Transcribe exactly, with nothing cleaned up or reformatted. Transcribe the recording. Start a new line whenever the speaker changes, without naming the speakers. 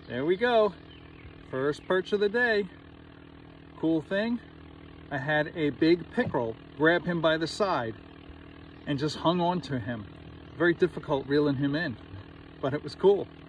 There we go. First perch of the day. Cool thing, I had a big pickerel grab him by the side and just hung on to him. Very difficult reeling him in, but it was cool.